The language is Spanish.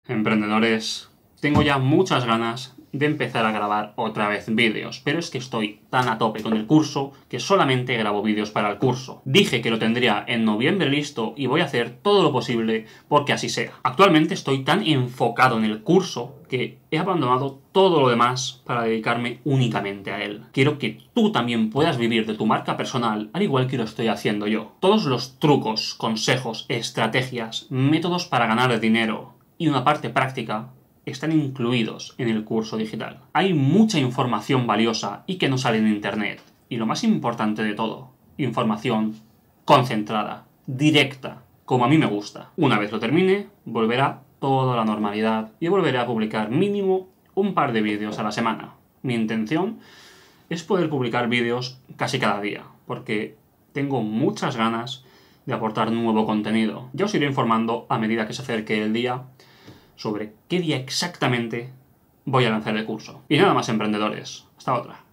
Emprendedores, tengo ya muchas ganas de empezar a grabar otra vez vídeos, pero es que estoy tan a tope con el curso que solamente grabo vídeos para el curso. Dije que lo tendría en noviembre listo y voy a hacer todo lo posible porque así sea. Actualmente estoy tan enfocado en el curso que he abandonado todo lo demás para dedicarme únicamente a él. Quiero que tú también puedas vivir de tu marca personal, al igual que lo estoy haciendo yo. Todos los trucos, consejos, estrategias, métodos para ganar dinero y una parte práctica están incluidos en el curso digital. Hay mucha información valiosa y que no sale en internet. Y lo más importante de todo, información concentrada, directa, como a mí me gusta. Una vez lo termine, volverá toda a la normalidad y volveré a publicar mínimo un par de vídeos a la semana. Mi intención es poder publicar vídeos casi cada día, porque tengo muchas ganas de aportar nuevo contenido. Ya os iré informando a medida que se acerque el día sobre qué día exactamente voy a lanzar el curso. Y nada más, emprendedores. Hasta otra.